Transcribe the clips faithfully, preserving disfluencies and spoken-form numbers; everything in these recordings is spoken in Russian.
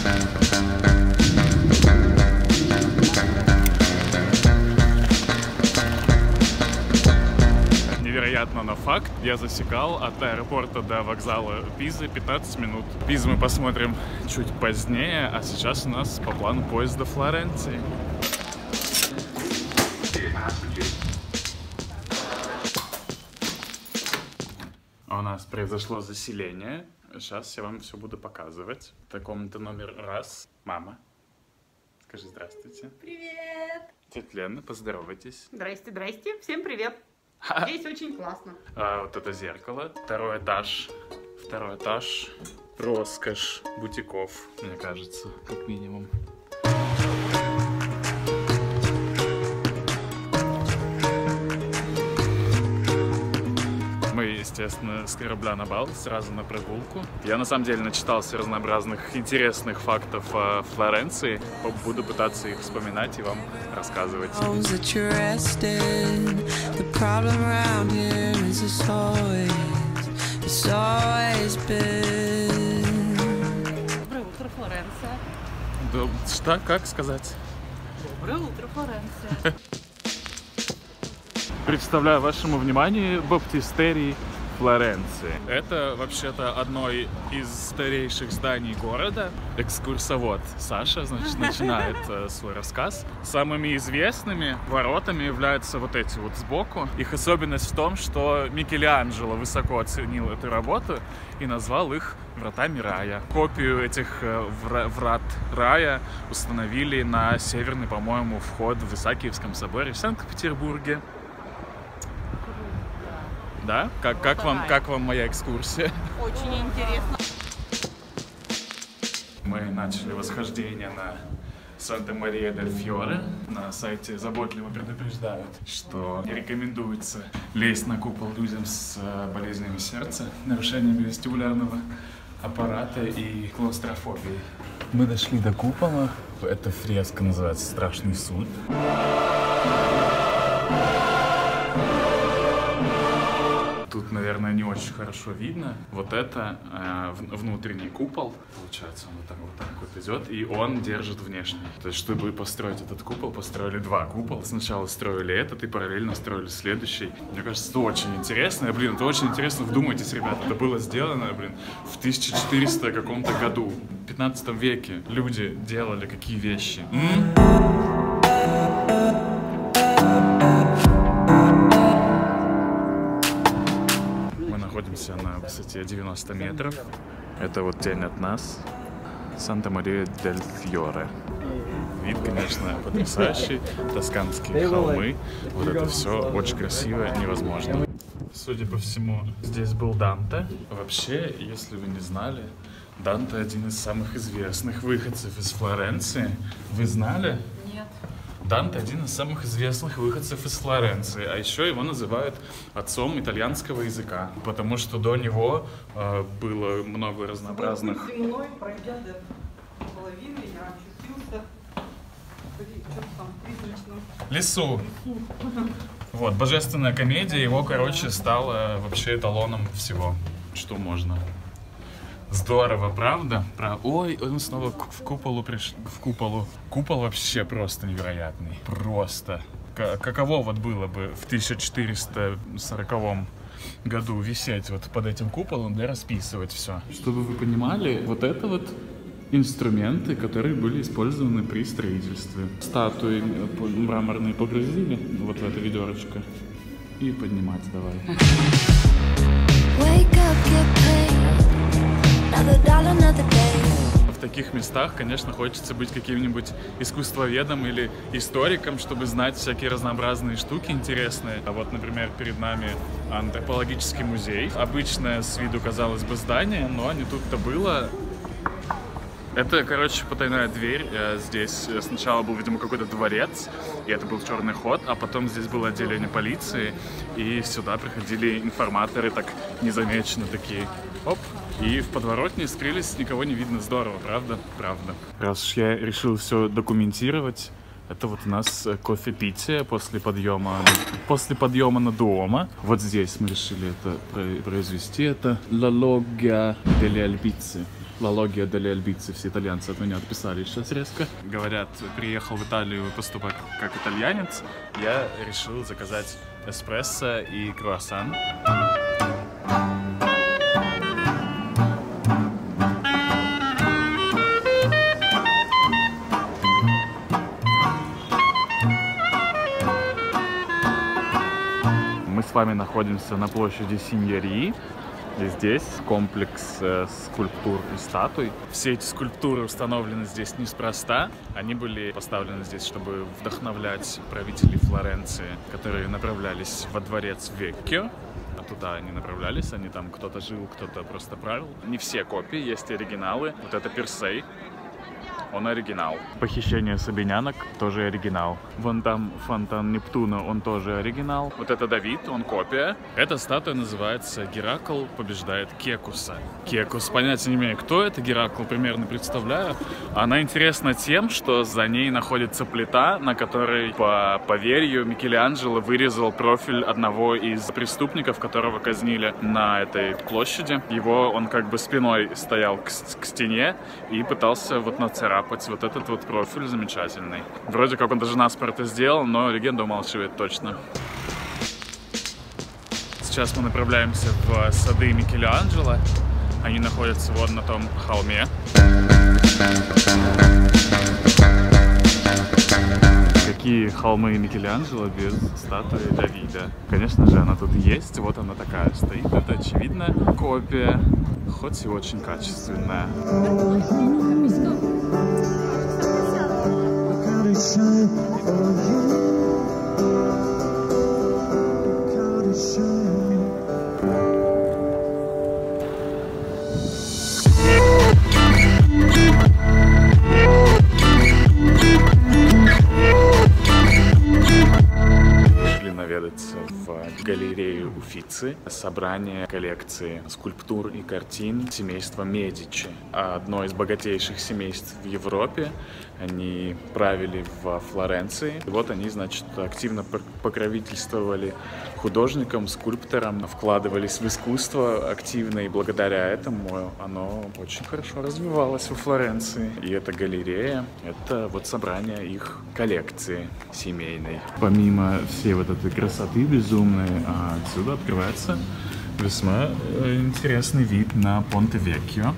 Невероятно, но факт, я засекал от аэропорта до вокзала Пизы пятнадцать минут. Пизу мы посмотрим чуть позднее, а сейчас у нас по плану поезд до Флоренции. У нас произошло заселение. Сейчас я вам все буду показывать. Это комната номер раз. Мама, скажи здравствуйте. Привет! Тетя Лена, поздоровайтесь. Здрасте, здрасте. Всем привет. Здесь очень классно. А, вот это зеркало. Второй этаж. Второй этаж. Роскошь бутиков, мне кажется, как минимум. Мы, естественно, с корабля на бал, сразу на прогулку. Я, на самом деле, начитался разнообразных интересных фактов о Флоренции. Буду пытаться их вспоминать и вам рассказывать. Доброе утро, Флоренция. Да, что, как сказать? Доброе утро, Флоренция. Представляю вашему вниманию баптистерий Флоренции. Это вообще-то одно из старейших зданий города. Экскурсовод Саша, значит, начинает э, свой рассказ. Самыми известными воротами являются вот эти вот сбоку. Их особенность в том, что Микеланджело высоко оценил эту работу и назвал их вратами рая. Копию этих э, вра врат рая установили на северный, по-моему, вход в Исаакиевском соборе в Санкт-Петербурге. Да? Как, как, вам, как вам моя экскурсия? Очень интересно. Мы начали восхождение на Санта-Мария-дель-Фьоре. На сайте заботливо предупреждают, что не рекомендуется лезть на купол людям с болезнями сердца, нарушением вестибулярного аппарата и клаустрофобией. Мы дошли до купола. Эта фреска называется «Страшный суд». Тут, наверное, не очень хорошо видно. Вот это э, внутренний купол. Получается, он вот так, вот так вот идет, и он держит внешний. То есть, чтобы построить этот купол, построили два купола. Сначала строили этот и параллельно строили следующий. Мне кажется, это очень интересно. Блин, это очень интересно. Вдумайтесь, ребята, это было сделано, блин, в тысяча четырёхсотом каком-то году. В пятнадцатом веке люди делали какие вещи. М? Находимся на высоте девяносто метров. Это вот тень от нас. Санта-Мария-дель-Фьоре. Вид, конечно, потрясающий. Тосканские холмы. Вот это все очень красиво, невозможно. Судя по всему, здесь был Данте. Вообще, если вы не знали, Данте один из самых известных выходцев из Флоренции. Вы знали? Нет. Данте один из самых известных выходцев из Флоренции, а еще его называют отцом итальянского языка, потому что до него э, было много разнообразных... Земной, пройдя до половины, я очутился в там призрачном лесу. Вот, божественная комедия, его, короче, стала вообще эталоном всего, что можно. Здорово, правда? Прав... Ой, он снова в куполу пришел. В куполу. Купол вообще просто невероятный. Просто. К каково вот было бы в тысяча четыреста сороковом году висеть вот под этим куполом, да, расписывать все. Чтобы вы понимали, вот это вот инструменты, которые были использованы при строительстве. Статуи мраморные погрузили вот в это ведерочко и поднимать давай. В таких местах, конечно, хочется быть каким-нибудь искусствоведом или историком, чтобы знать всякие разнообразные штуки интересные. А вот, например, перед нами антропологический музей. Обычное с виду, казалось бы, здание, но не тут-то было. Это, короче, потайная дверь. Здесь сначала был, видимо, какой-то дворец, и это был черный ход, а потом здесь было отделение полиции, и сюда приходили информаторы, так незамеченно такие. Оп. И в подворотне скрылись, никого не видно. Здорово, правда? Правда. Раз уж я решил все документировать, Это вот у нас кофе-питие после подъема, после подъема на Дуомо. Вот здесь мы решили это произвести. Это La Loggia delle Albizzi. La Loggia delle Albizzi. Все итальянцы от меня отписали сейчас резко. Говорят, приехал в Италию поступать как итальянец. Я решил заказать эспрессо и круассан. Мы с вами находимся на площади Синьории. И здесь комплекс э, скульптур и статуй. Все эти скульптуры установлены здесь неспроста. Они были поставлены здесь, чтобы вдохновлять правителей Флоренции, которые направлялись во дворец Веккио. А туда они направлялись, они там кто-то жил, кто-то просто правил. Не все копии, есть оригиналы. Вот это Персей. Он оригинал. Похищение сабинянок тоже оригинал. Вон там фонтан Нептуна, он тоже оригинал. Вот это Давид, он копия. Эта статуя называется «Геракл побеждает Кекуса». Кекус, понятия не имею, кто это. Геракл примерно представляю. Она интересна тем, что за ней находится плита, на которой, по поверью, Микеланджело вырезал профиль одного из преступников, которого казнили на этой площади. Его он как бы спиной стоял к, к стене и пытался вот нацарапать вот этот вот профиль замечательный. Вроде как он даже наспор это сделал, но легенда умалчивает точно. Сейчас мы направляемся в сады Микеланджело. Они находятся вот на том холме. Какие холмы Микеланджело без статуи Давида? Конечно же, она тут есть. Вот она такая стоит. Это очевидно копия, хоть и очень качественная. Наведаться в галерею Уффици, собрание коллекции скульптур и картин семейства Медичи. Одно из богатейших семейств в Европе. Они правили во Флоренции. И вот они, значит, активно покровительствовали художникам, скульпторам, вкладывались в искусство активно, и благодаря этому оно очень хорошо развивалось во Флоренции. И эта галерея — это вот собрание их коллекции семейной. Помимо всей вот этой красоты безумной, отсюда открывается весьма интересный вид на Понте-Веккио.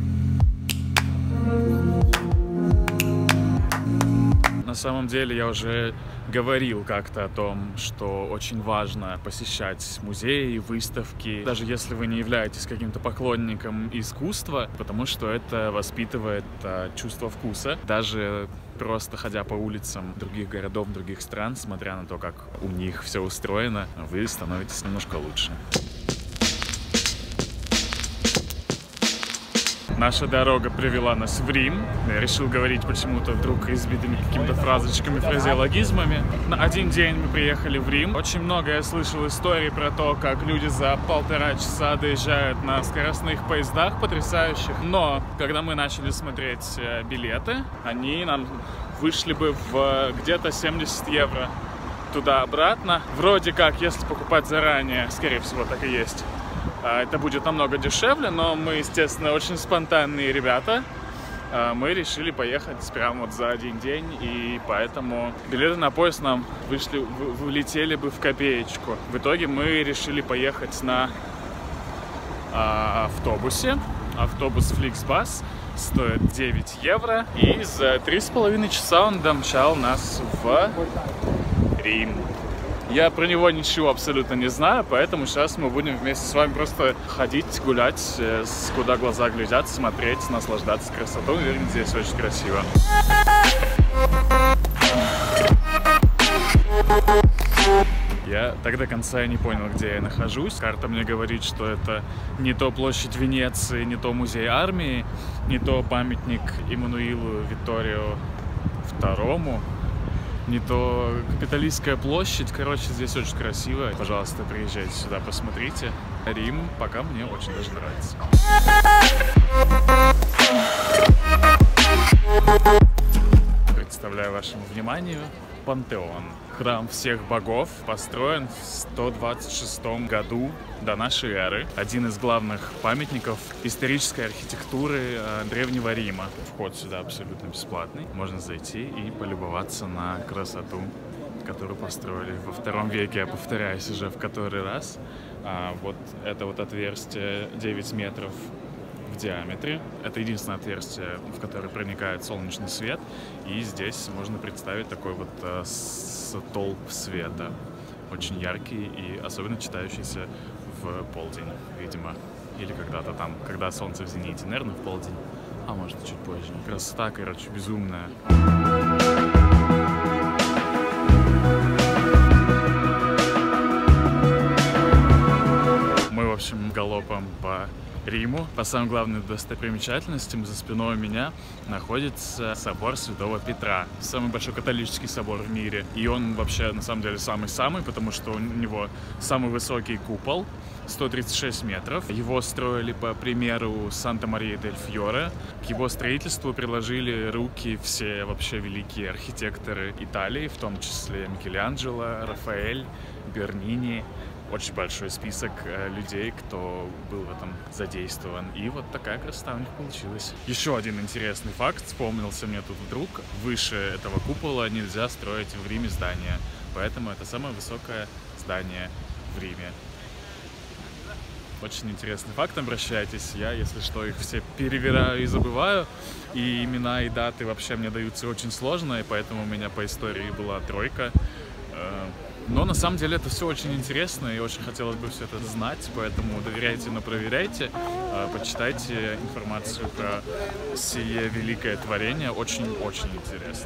На самом деле я уже говорил как-то о том, что очень важно посещать музеи, выставки, даже если вы не являетесь каким-то поклонником искусства, потому что это воспитывает а, чувство вкуса. Даже просто ходя по улицам других городов, других стран, смотря на то, как у них все устроено, вы становитесь немножко лучше. Наша дорога привела нас в Рим. Я решил говорить почему-то вдруг избитыми какими-то фразочками, фразеологизмами. На один день мы приехали в Рим. Очень много я слышал историй про то, как люди за полтора часа доезжают на скоростных поездах потрясающих. Но когда мы начали смотреть билеты, они нам вышли бы в где-то семьдесят евро туда-обратно. Вроде как, если покупать заранее, скорее всего, так и есть, это будет намного дешевле, но мы, естественно, очень спонтанные ребята. Мы решили поехать прямо вот за один день, и поэтому билеты на поезд нам вышли, влетели бы в копеечку. В итоге мы решили поехать на автобусе. Автобус Flixbus стоит девять евро, и за три с половиной часа он домчал нас в Рим. Я про него ничего абсолютно не знаю, поэтому сейчас мы будем вместе с вами просто ходить, гулять, куда глаза глядят, смотреть, наслаждаться красотой. Уверен, здесь очень красиво. Я так до конца и не понял, где я нахожусь. Карта мне говорит, что это не то площадь Венеции, не то музей армии, не то памятник Эммануилу Витторио второму. Не то Капитолийская площадь. Короче, здесь очень красиво. Пожалуйста, приезжайте сюда, посмотрите. Рим пока мне очень даже нравится. Представляю вашему вниманию Пантеон. Храм всех богов построен в сто двадцать шестом году до нашей эры. Один из главных памятников исторической архитектуры Древнего Рима. Вход сюда абсолютно бесплатный. Можно зайти и полюбоваться на красоту, которую построили во втором веке. Я повторяюсь уже в который раз. А вот это вот отверстие девять метров в диаметре. Это единственное отверстие, в которое проникает солнечный свет. И здесь можно представить такой вот э, столб света. Очень яркий и особенно читающийся в полдень, видимо. Или когда-то там, когда солнце в зените. Наверное, в полдень, а может чуть позже. Красота, короче, безумная. Мы, в общем, галопом по Риму. По самым главным достопримечательностям за спиной у меня находится собор Святого Петра. Самый большой католический собор в мире. И он вообще на самом деле самый-самый, потому что у него самый высокий купол, сто тридцать шесть метров. Его строили по примеру Санта-Мария-дель-Фьоре. К его строительству приложили руки все вообще великие архитекторы Италии, в том числе Микеланджело, Рафаэль, Бернини. Очень большой список э, людей, кто был в этом задействован. И вот такая красота у них получилась. Еще один интересный факт вспомнился мне тут вдруг. Выше этого купола нельзя строить в Риме здания. Поэтому это самое высокое здание в Риме. Очень интересный факт, обращайтесь. Я, если что, их все перевираю и забываю. И имена и даты вообще мне даются очень сложно. И поэтому у меня по истории была тройка. Но на самом деле это все очень интересно, и очень хотелось бы все это знать, поэтому доверяйте, но проверяйте, почитайте информацию про сие великое творение, очень-очень интересно.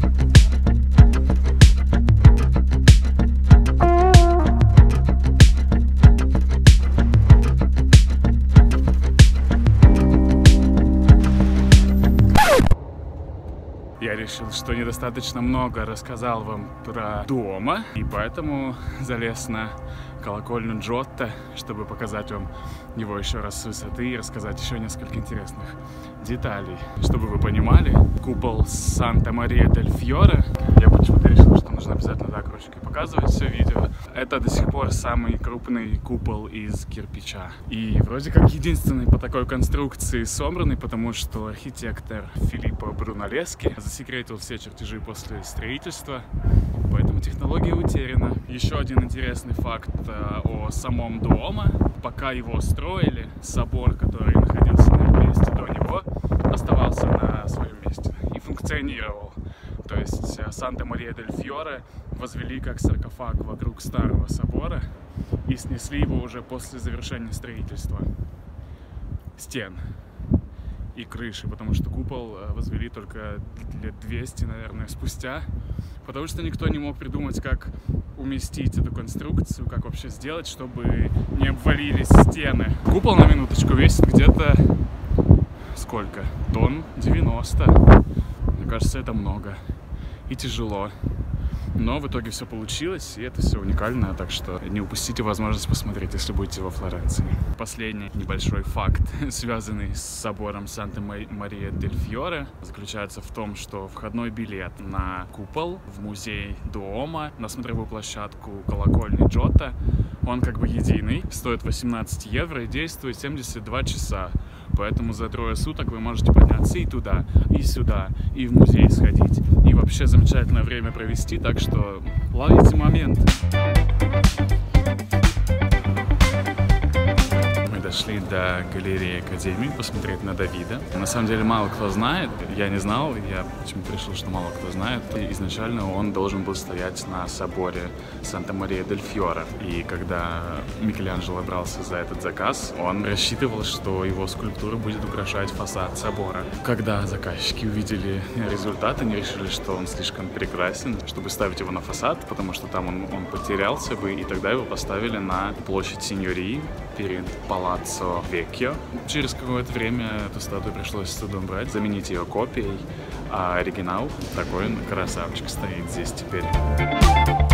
Я решил, что недостаточно много рассказал вам про Дуомо, и поэтому залез на колокольню Джотто, чтобы показать вам его еще раз с высоты и рассказать еще несколько интересных деталей. Чтобы вы понимали, купол Санта-Мария-дель-Фьоре, я почему-то решил, что нужно обязательно так ручкой показывать все видео, это до сих пор самый крупный купол из кирпича. И вроде как единственный по такой конструкции собранный, потому что архитектор Филиппо Брунеллески засекретил все чертежи после строительства, поэтому технология утеряна. Еще один интересный факт э, о самом Дуомо. Пока его строили, собор, который находился на месте до него, оставался на своем месте и функционировал. То есть Санта-Мария-дель-Фьоре возвели как саркофаг вокруг старого собора и снесли его уже после завершения строительства стен и крыши, потому что купол возвели только лет двести, наверное, спустя, потому что никто не мог придумать, как уместить эту конструкцию, как вообще сделать, чтобы не обвалились стены. Купол, на минуточку, весит где-то сколько? Тонн девяносто. Мне кажется, это много и тяжело. Но в итоге все получилось, и это все уникально, так что не упустите возможность посмотреть, если будете во Флоренции. Последний небольшой факт, связанный с собором Санта-Мария-дель-Фьоре, заключается в том, что входной билет на купол в музей Дуомо, на смотровую площадку колокольни Джотто, он как бы единый, стоит восемнадцать евро и действует семьдесят два часа. Поэтому за трое суток вы можете подняться и туда, и сюда, и в музей сходить. И вообще замечательное время провести, так что ловите момент. Мы дошли до галереи Академии посмотреть на Давида. На самом деле мало кто знает, я не знал, я почему-то решил, что мало кто знает. И изначально он должен был стоять на соборе Санта-Мария-дель-Фьоре. И когда Микеланджело брался за этот заказ, он рассчитывал, что его скульптура будет украшать фасад собора. Когда заказчики увидели результат, они решили, что он слишком прекрасен, чтобы ставить его на фасад, потому что там он, он потерялся бы, и тогда его поставили на площадь Синьории перед Палаццо Веккио. Через какое-то время эту статую пришлось с трудом брать, заменить ее копией, а оригинал, такой красавчик, стоит здесь теперь.